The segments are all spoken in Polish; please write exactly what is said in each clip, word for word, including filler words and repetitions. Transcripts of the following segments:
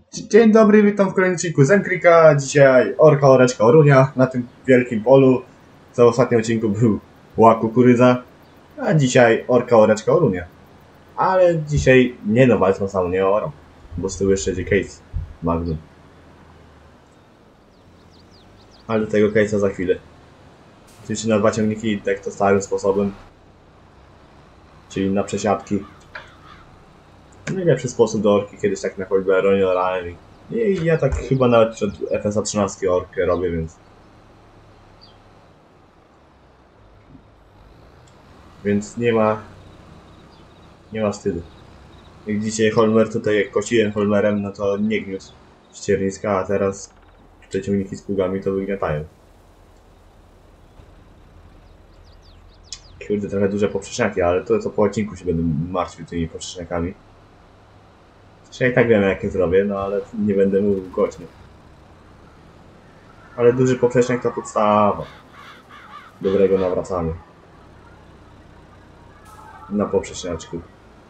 Dzień dobry, witam w kolejnym odcinku Zemkrika. Dzisiaj orka, oreczka, orunia na tym wielkim polu. Co w ostatnim odcinku był ła kukurydza, a dzisiaj orka, oreczka, orunia. Ale dzisiaj nie no walczą samą, nie orą, bo z tyłu jeszcze idzie case Magnum. Ale do tego case'a za chwilę. Oczywiście na dwa ciągniki, tak to starym sposobem, czyli na przesiadki. Najlepszy sposób do orki, kiedyś tak na choćby Aronie orałem i ja tak chyba nawet przed F S A trzynaście orkę robię, więc... Więc nie ma... Nie ma wstydu. Jak dzisiaj Holmer tutaj, jak kosiłem Holmerem, no to nie gniótł ścierniska, a teraz te ciągniki z pługami to wygniatają. Kurde, trochę duże poprzeczniaki, ale to co po odcinku się będę martwił tymi poprzeczniakami. Ja i tak wiem jakie zrobię, no ale nie będę mówił głośno. Ale duży poprzeczniak to podstawa dobrego nawracania na poprzeczniaczku.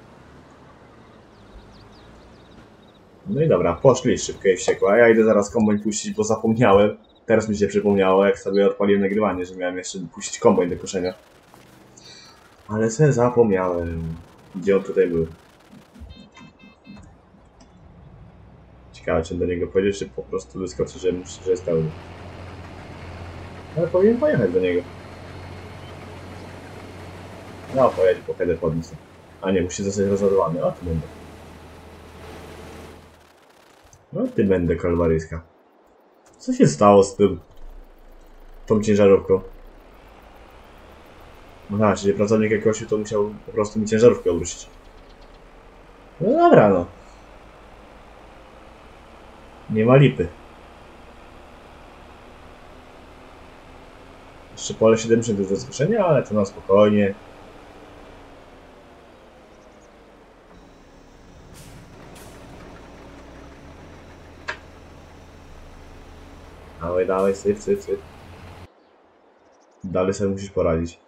No i dobra, poszli szybko i wściekła. Ja idę zaraz kombajn puścić, bo zapomniałem. Teraz mi się przypomniało, jak sobie odpaliłem nagrywanie, że miałem jeszcze puścić kombajn do koszenia. Ale sobie zapomniałem. Gdzie on tutaj był? Ciekawe, czy do niego powiedzieć, czy po prostu wyskoczy, że, że jest pełny. Ale powinien pojechać do niego. No, pojedzie po header podniósł. A nie, musi zostać rozładowany. O, tu będę. No, ty będę kalwaryjska. Co się stało z tym? Tą ciężarówką? Aha, czyli pracownik jakoś to musiał po prostu mi ciężarówkę obrócić. No dobra, no. Nie ma lipy. Jeszcze pole siedemdziesiąt do zaskoczenia, ale to na spokojnie. Dawaj, dawaj, syf, syf, syf. Dalej sobie musisz poradzić.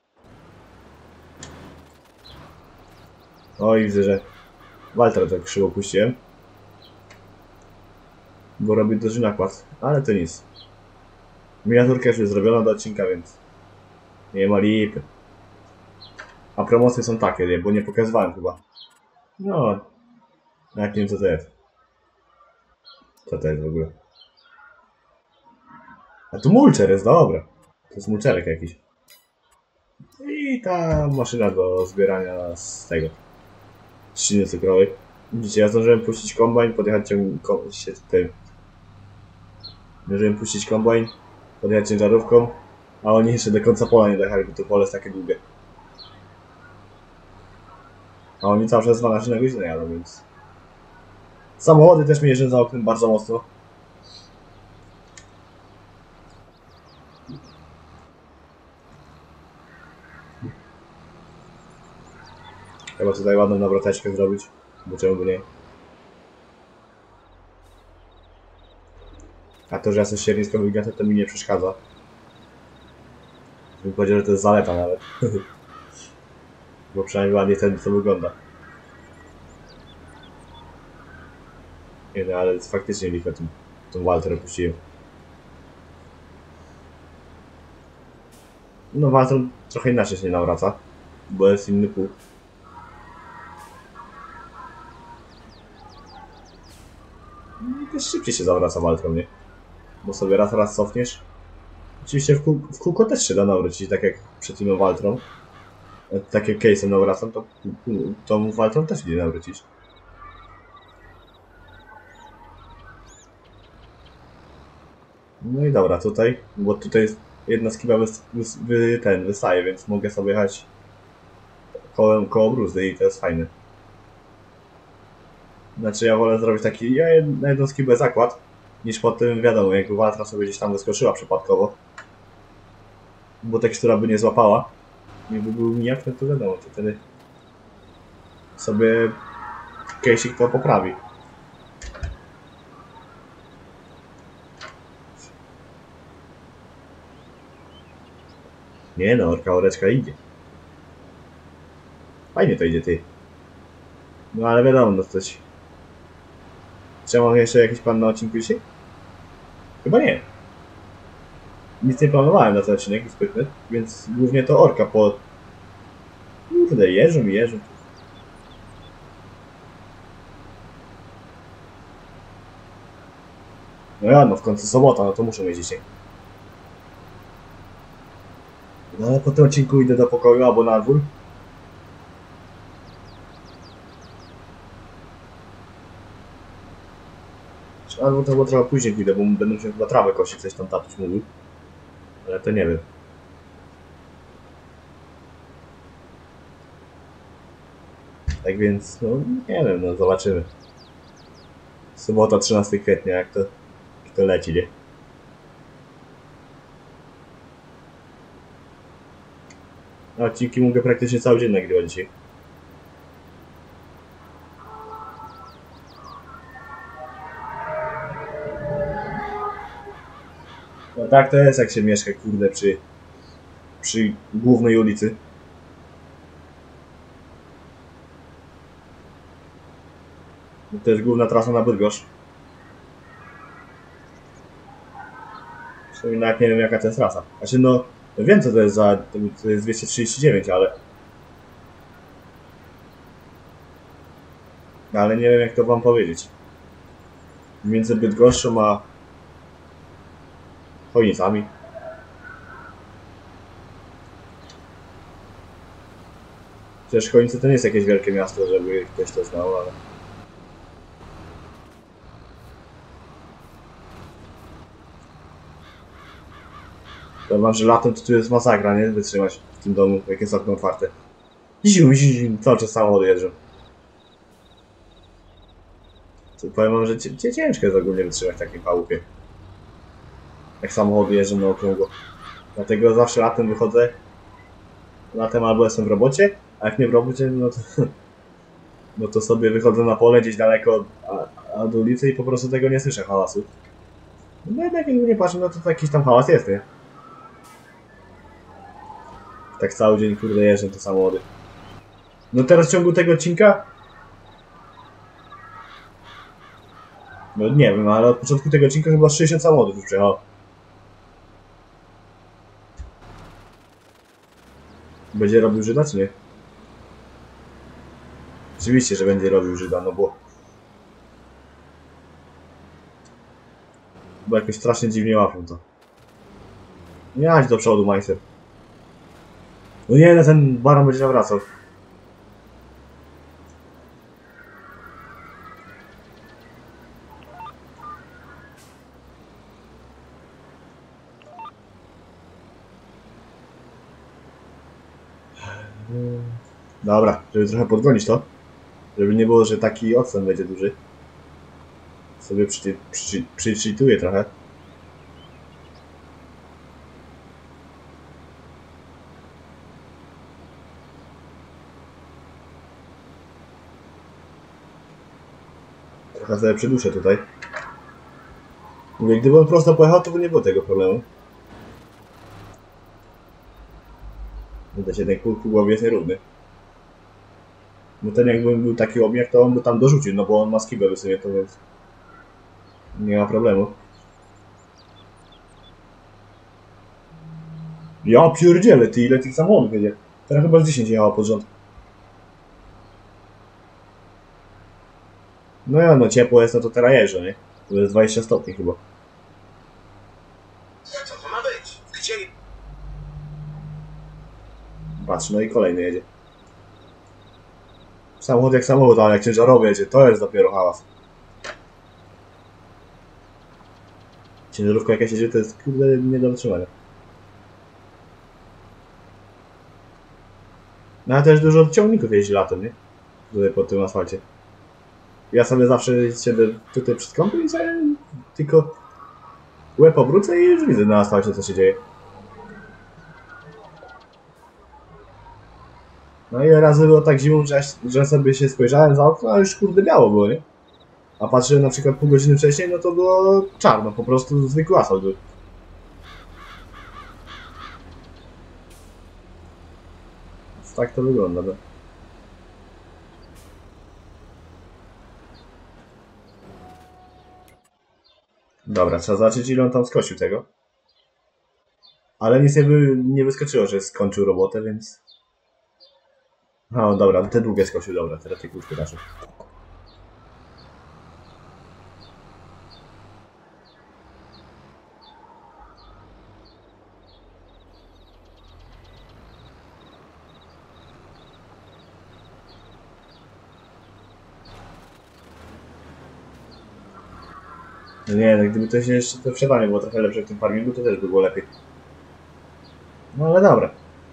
Oj, widzę, że Walter tak krzywo puściłem. Bo robi duży nakład, ale to nic. Miniaturka już jest zrobiona do odcinka, więc nie ma lipy. A promocje są takie, nie? Bo nie pokazywałem chyba. No, jak nie wiem co to jest. Co to jest w ogóle? A tu mulcher jest, dobra. To jest mulcherek jakiś. I ta maszyna do zbierania z tego. Trzciny cukrowej. Widzicie, ja zdążyłem puścić kombajn, podjechać ciągnikiem. Tym. Zdążyłem puścić kombajn, podjechać ciężarówką, a oni jeszcze do końca pola nie dojechali, bo to pole jest takie długie. A oni cały czas dwanaście na godzinę jadą, więc... Samochody też mi jeżdżą za oknem bardzo mocno. Trzeba tutaj ładną nawroteczkę zrobić, bo czemu by nie. A to, że ja sobie ściernisko wygniatę, to mi nie przeszkadza. Bym powiedział, że to jest zaleta nawet. Bo przynajmniej ładnie wtedy to wygląda. Nie no, ale faktycznie lichę tą, tą Walter opuściłem. No Walter trochę inaczej się nie nawraca, bo jest inny pół. I też szybciej się zawraca Walter, nie? Bo sobie raz raz cofniesz. Oczywiście w, kół, w kółko też się da nawrócić, tak jak przed inną Waltrą. Tak jak case'em nawracam, to tą Waltrą też nie nawrócić. No i dobra, tutaj, bo tutaj jedna skiba wys, wys, wy, ten, wystaje, więc mogę sobie jechać koło, koło bruzdy i to jest fajne. Znaczy ja wolę zrobić taki, ja na jedną skibę zakład, niż po tym wiadomo, jakby Waltra sobie gdzieś tam wyskoczyła przypadkowo. Bo tekstura by nie złapała. Jakby był nijak, no to wiadomo, to wtedy sobie case'ik to poprawi. Nie no, orka, oreczka idzie. Fajnie to idzie, ty. No ale wiadomo, no coś Czy mam jeszcze jakiś plan na odcinku dzisiaj? Chyba nie. Nic nie planowałem na ten odcinek zbytny, więc głównie to orka po... Kurde, jeżdżą i jeżdżą. No ja, no w końcu sobota, no to muszę mieć dzisiaj. No ale po tym odcinku idę do pokoju albo na dwór. Albo to było trochę później pójdę, bo będę musiał chyba trawę kosić, coś tam tatuś mówił. Ale to nie wiem. Tak więc, no nie wiem, no zobaczymy. Sobota trzynastego kwietnia, jak to, jak to leci, nie? No, odcinki mogę praktycznie cały dzień nagrywać dzisiaj. No tak to jest, jak się mieszka, kurde, przy, przy głównej ulicy. To jest główna trasa na Bydgoszcz. Zresztą nawet nie wiem, jaka to jest trasa. Znaczy, no, no wiem, co to jest za... to jest dwieście trzydzieści dziewięć, ale... Ale nie wiem, jak to wam powiedzieć. Między Bydgoszczą a... Chojnicami. Przecież Chojnice to nie jest jakieś wielkie miasto, żeby ktoś to znał, ale... Powiem wam, że latem to tu jest masakra, nie? Wytrzymać w tym domu, jak jest okno otwarte. Ziu, ziu, ziu, cały czas samochody jeżdżą. To powiem wam, że ciężko jest ogólnie wytrzymać w takiej chałupie. Jak samochody jeżdżą na okrągło. Dlatego zawsze latem wychodzę. Latem albo jestem w robocie, a jak nie w robocie, no to... No to sobie wychodzę na pole gdzieś daleko od, od ulicy i po prostu tego nie słyszę hałasu. No jednak jak nie patrzę, no to jakiś tam hałas jest, nie? Tak cały dzień, kurde, jeżdżą te samochody. No teraz w ciągu tego odcinka... No nie wiem, ale od początku tego odcinka chyba sześćdziesiąt samochodów już przejechało. Będzie robił Żyda, czy nie? Oczywiście, że będzie robił Żyda, no bo... Bo jakoś strasznie dziwnie łapią to. Nie jadź do przodu, majster. No nie, no ten baron będzie nawracał. Dobra, żeby trochę podgonić to. Żeby nie było, że taki odstęp będzie duży. Sobie przyczytuję trochę. Trochę sobie przyduszę tutaj. Mówię, gdyby on prosto pojechał, to by nie było tego problemu. Widać, jednak pół głowy jest nierówny. Bo ten jakby był taki obiekt, to on by tam dorzucił, no bo on ma skibę wysunie, to więc... Nie ma problemu. Ja pierdzielę, ty ile tych samochodów jedzie. Teraz chyba z dziesięć jechało pod rząd. No ja, no ciepło jest, no to teraz jeżdżę, nie? To jest dwadzieścia stopni chyba. Co to ma być? Gdzie... Patrz, no i kolejny jedzie. Samochód jak samochód, ale jak ciężarowy jedzie, to jest dopiero hałas. Ciężarówka jakaś jedzie, to jest kurde nie do wytrzymania. No ale też dużo ciągników jeździ latem, nie? Tutaj po tym asfalcie. Ja sobie zawsze siedzę tutaj przed kątem i sobie tylko łeb obrócę i już widzę na asfalcie, co się dzieje. No i razy było tak zimą, że, że sobie się spojrzałem za okno, a już kurde biało było, nie? A patrzyłem na przykład pół godziny wcześniej, no to było czarno, po prostu zwykły asfalt był. Więc tak to wygląda, no. Dobra, trzeba zobaczyć, ile on tam skosił tego. Ale nic nie, by, nie wyskoczyło, że skończył robotę, więc... No dobra, te długie skosił, dobra, teraz te krótkie nasze. No nie, no gdyby to się jeszcze to wsiadanie było trochę lepsze w tym farmingu, to też by było lepiej. No ale dobra.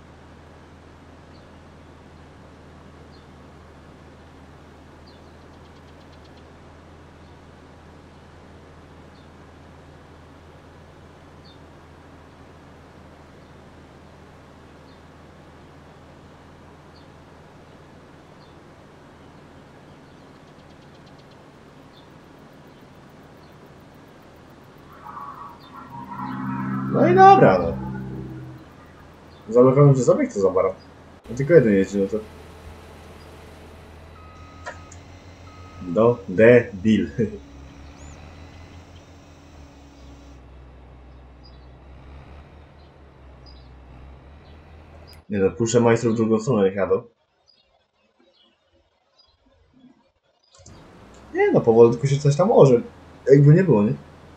No i dobra, no. Zablokowałem przez obiekt, to zabaram. No tylko jeden jeździ, no to... Do debil. Nie no, puszczę majstrów w drugą stronę, niech jadą. Nie no, powolutku się coś tam może. Jakby nie było, nie?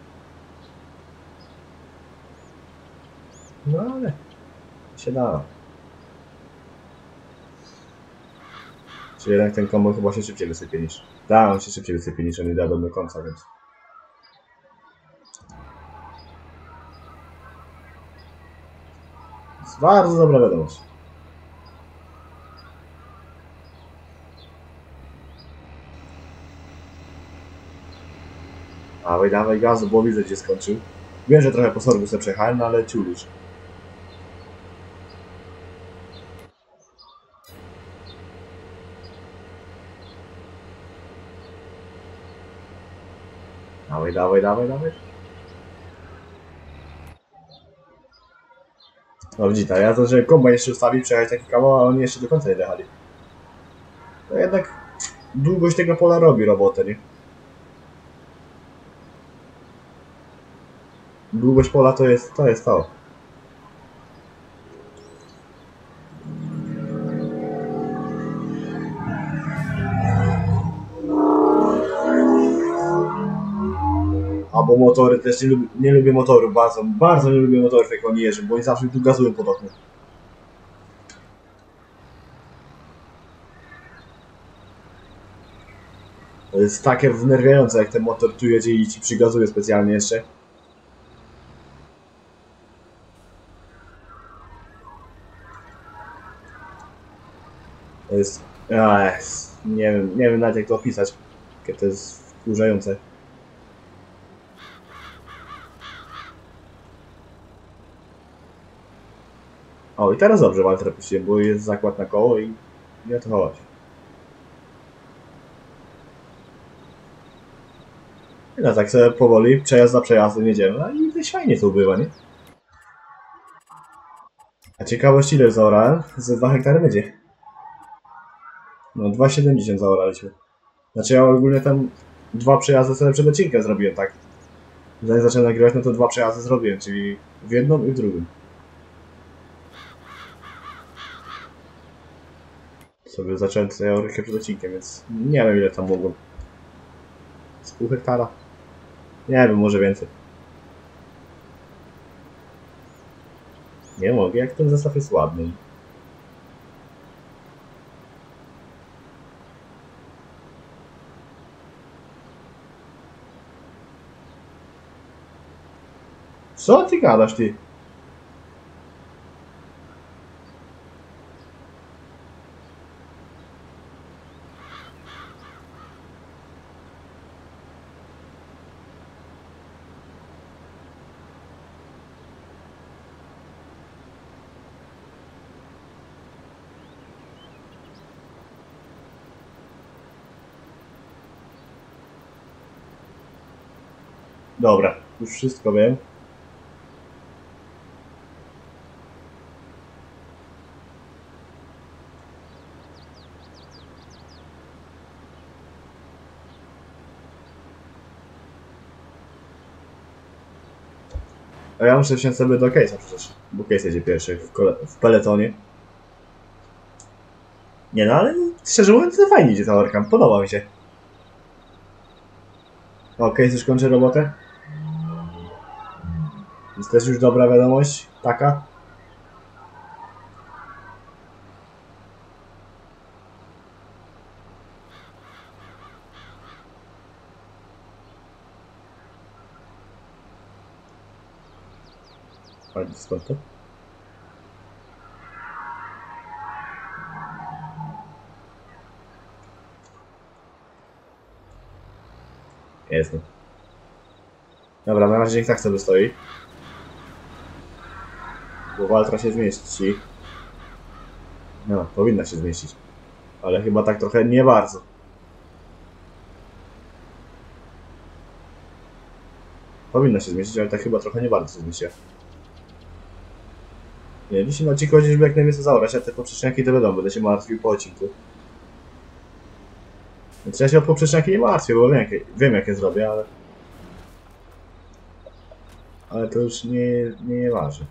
No ale... się da. Czy jednak ten kombo chyba się szybciej wysypie niż... Da, on się szybciej wysypie niż on nie da do końca, więc... Jest bardzo dobra wiadomość. Dawaj, dawaj gazu, bo widzę, gdzie skończył. Wiem, że trochę po sorgu sobie przejechałem, no ale ciulisz. Dawaj, dawaj, dawaj, dawaj. No widzicie, ja to, że kombajn jeszcze ustawił, przejechać taki kawał, a oni jeszcze do końca nie dojechali. To jednak długość tego pola robi robotę, nie? Długość pola to jest to. Jest to. Albo motory też nie lubię, nie lubię motorów, bardzo, bardzo nie lubię motorów, jak oni jeżdżą, bo oni zawsze tu gazują pod oknem. To jest takie wnerwiające, jak ten motor tu jedzie i ci przygazuje specjalnie jeszcze. To jest... Ech, nie wiem, nie wiem nawet jak to opisać. Jakie to jest wkurzające. O, i teraz dobrze Walter puściłem, bo jest zakład na koło i nie o to chodzi. No tak sobie powoli, przejazd za przejazdem jedziemy, no i dość fajnie to ubywa, nie? A ciekawość ile zaorałem? Ze dwa hektary będzie. No dwa siedemdziesiąt zaoraliśmy. Znaczy ja ogólnie tam dwa przejazdy sobie przed odcinkiem zrobiłem, tak? Zanim zacząłem nagrywać, no to dwa przejazdy zrobiłem, czyli w jedną i w drugim. Sobie zacząłem tutaj orychę przed odcinkiem, więc nie wiem ile tam mogłem. Z pół hektara? Nie wiem, może więcej. Nie mogę, jak ten zestaw jest ładny. Co ty gadasz, ty? Dobra, już wszystko wiem. A ja muszę wsiąść sobie do Case'a przecież, bo Case jedzie pierwszy w, kole w peletonie. Nie no, ale szczerze mówiąc to fajnie idzie ta orka, podoba mi się. O, Case już kończy robotę. Jest też już dobra wiadomość, taka. Fajnie, skąd to? Jestem. Dobra, na razie niech tak sobie stoi. Bo Waltra się zmieści. No, powinna się zmieścić. Ale chyba tak trochę nie bardzo. Powinna się zmieścić, ale tak chyba trochę nie bardzo się zmieściła. Nie, dzisiaj na odcinku chodzi, żeby jak najwięcej zaorać, a te poprzeczniaki to wiadomo, będę się martwił po odcinku. Więc ja się o poprzeczniaki nie martwię, bo wiem jakie, wiem jakie zrobię, ale... Ale to już nie, nie, nie ważne.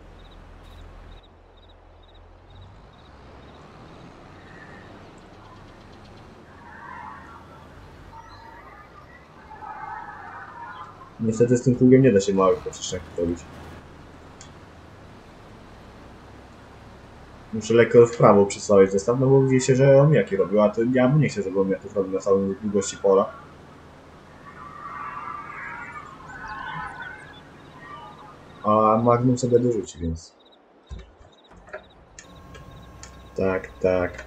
Niestety z tym pługiem nie da się małych poprzeczniaków robić. Muszę lekko w prawo przestawić zestaw, no bo mówi się, że on jaki robił, a to ja bym nie chciał, żeby on jaków robił na całej długości pola. A Magnum sobie dorzuci, więc... Tak, tak.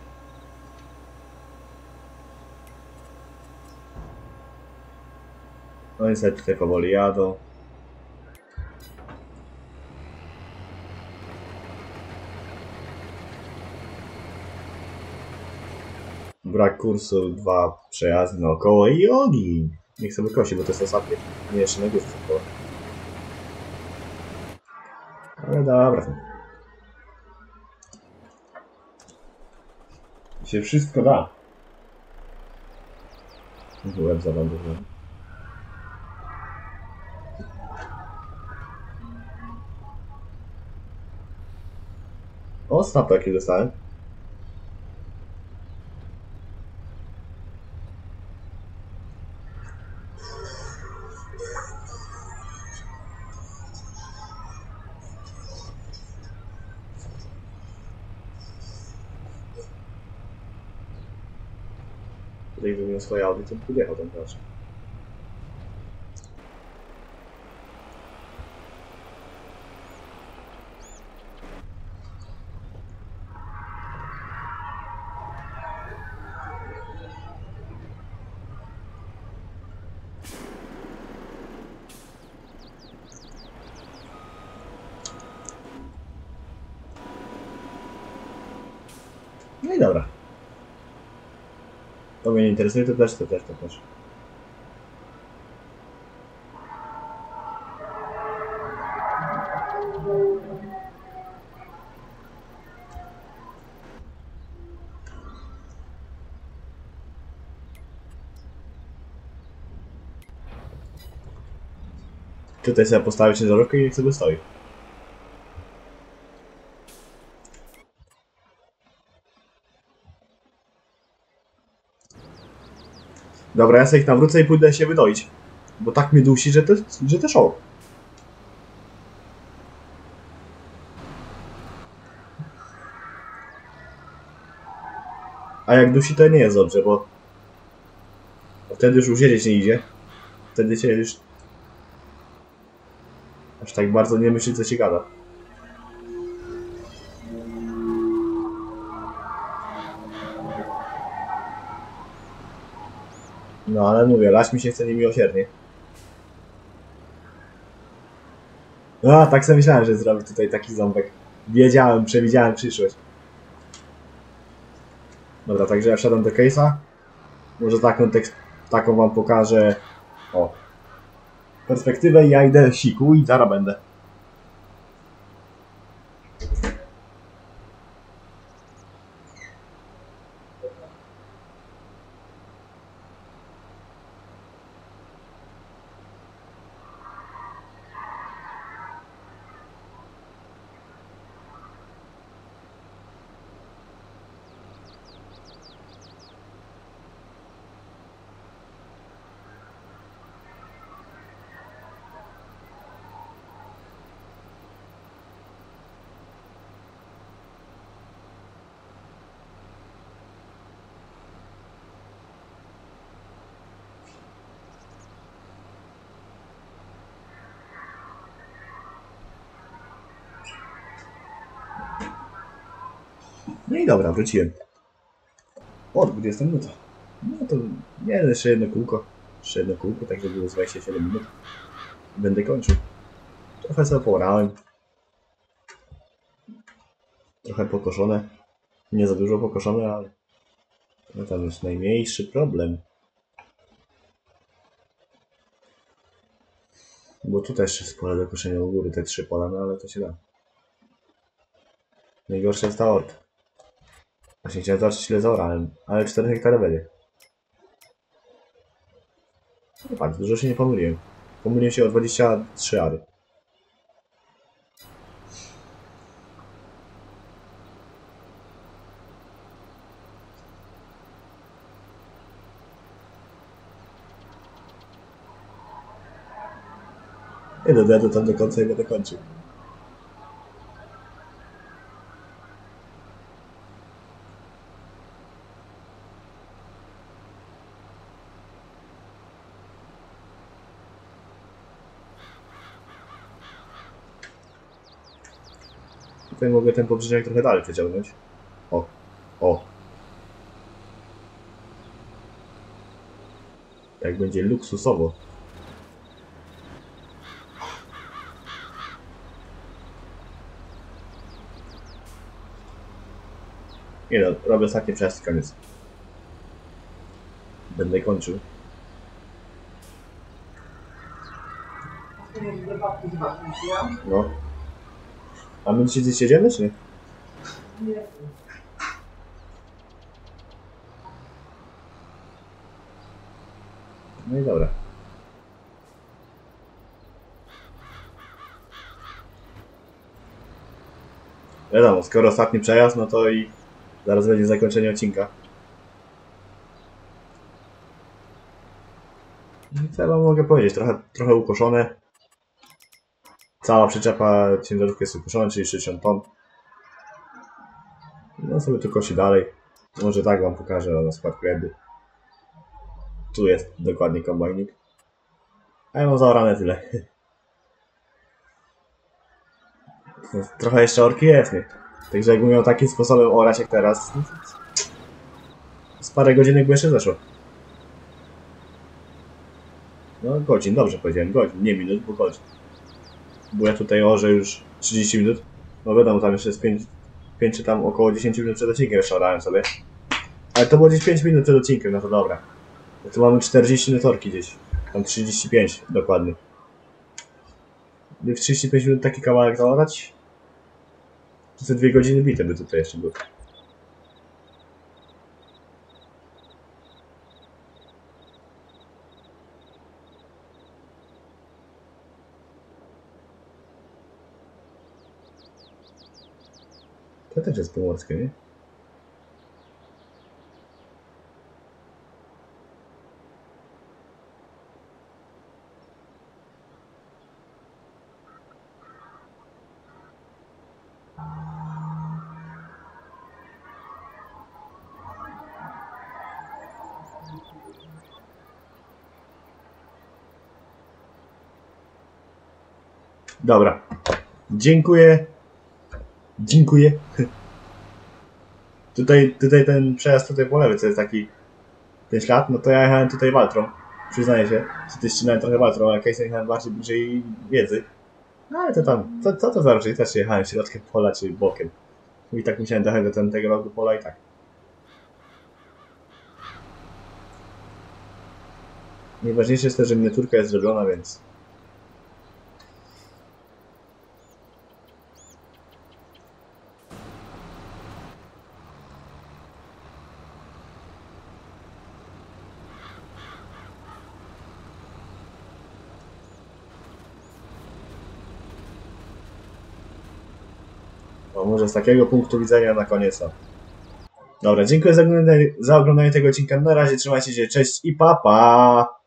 No i sobie tutaj powoli jadą. Brak kursu, dwa przejazdy naokoło i ogień. Niech sobie kosi, bo to jest ostatnie. Nie, jeszcze na górze. Ale dobra. Się wszystko da. Byłem zalandowany. O, snap jaki dostałem. Tutaj gdybym miał swoje audio, to bym jechał tam raczej. No i dobra. To mnie nie interesuje, to też, to też, to też. Tutaj sobie postawię ciężarówkę i niech sobie stoi. Dobra, ja sobie ich nawrócę i pójdę się wydoić. Bo tak mnie dusi, że to, że to show. A jak dusi, to nie jest dobrze, bo... bo wtedy już usiedzieć nie idzie. Wtedy się już... aż tak bardzo nie myśli, co się gada. No ale mówię, lać mi się chce niemiłosiernie. A, tak sobie myślałem, że zrobię tutaj taki ząbek. Wiedziałem, przewidziałem przyszłość. Dobra, także ja wsiadam do case'a. Może taką, tekst, taką wam pokażę. O. Perspektywę i ja idę siku i zaraz będę. No i dobra, wróciłem. O, dwudziesta minuta. No to nie, jeszcze jedno kółko. Jeszcze jedno kółko, tak żeby było dwadzieścia siedem minut. Będę kończył. Trochę sobie poorałem. Trochę pokoszone. Nie za dużo pokoszone, ale no tam jest najmniejszy problem. Bo tutaj jeszcze jest pole do koszenia u góry, te trzy pola, no ale to się da. Najgorsze jest ta orka. Właśnie chciałem zobaczyć ile zaorałem, ale cztery hektary będzie. No patrz, dużo się nie pomyliłem. Pomyliłem się o dwadzieścia trzy ary. I dojadę tam do końca i będę kończył. Tutaj mogę ten pobrzeżek trochę dalej przeciągnąć. O, o. Tak będzie luksusowo. Nie no, robię ostatni przejazd, koniec. Będę kończył. No. A my dzisiaj gdzieś jedziemy, czy nie? Nie. No i dobra. Wiadomo, skoro ostatni przejazd, no to i zaraz będzie zakończenie odcinka. I co wam mogę powiedzieć? Trochę, trochę ukoszone. Cała przyczepa ciężarówki jest ukoszona, czyli sześćdziesiąt ton. No sobie tu kosi dalej. Może tak wam pokażę na składku jakby. Tu jest dokładnie kombajnik. A ja mam zaorane tyle. Trochę jeszcze orki jest, nie? Także jakbym miał takim sposobem orać jak teraz, z parę godzinek by jeszcze zeszło. No godzin, dobrze powiedziałem, godzin, nie minut, bo godzin. Bo ja tutaj orzę już trzydzieści minut. No wiadomo, tam jeszcze jest pięć czy tam około dziesięć minut przed odcinkiem jeszcze orałem sobie. Ale to było gdzieś pięć minut przed odcinkiem, no to dobra. No to mamy czterdzieści minut orki gdzieś. Tam trzydzieści pięć dokładnie. I w trzydzieści pięć minut taki kawałek zaorać? To te dwie godziny bite by tutaj jeszcze były. To też jest pomorskie, nie? Dobra. Dziękuję. Dziękuję. Tutaj, tutaj ten przejazd tutaj po lewej, co jest taki ten ślad, no to ja jechałem tutaj waltrą. Przyznaję się, że ty ścinałem trochę waltrą, a jakieś jechałem bardziej bliżej wiedzy. No ale to tam, co to, to za różnica, też jechałem środkiem pola czy bokiem. I tak musiałem dojechać do ten, tego rogu pola i tak. Najważniejsze jest to, że miniaturka jest zrobiona, więc... O, może z takiego punktu widzenia na koniec. No. Dobra, dziękuję za oglądanie, za oglądanie tego odcinka. Na razie trzymajcie się, cześć i pa pa!